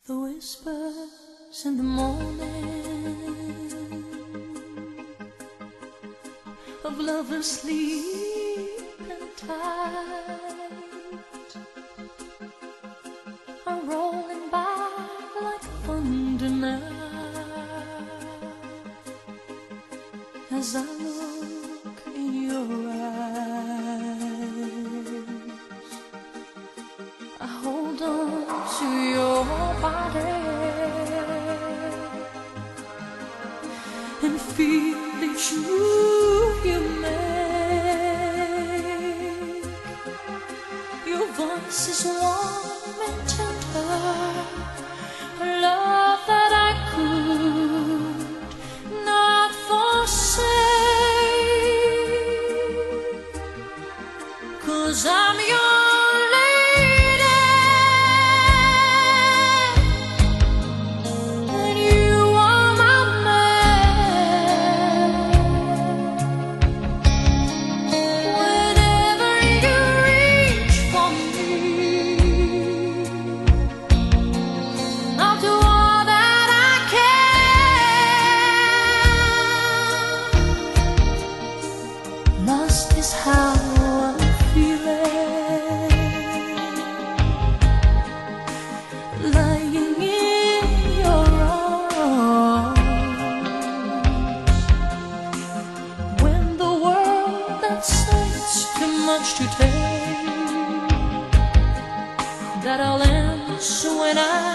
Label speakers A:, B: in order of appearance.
A: The whispers in the morning of lovers sleeping tight are rolling by like thunder now. As I look in your eyes, I hold on to your body and feel each move you make. Your voice is warm and tender, a love that I could not forsake, 'cause I'm your lost is how I'm feeling, lying in your arms, when the world that says too much to take, that all ends when I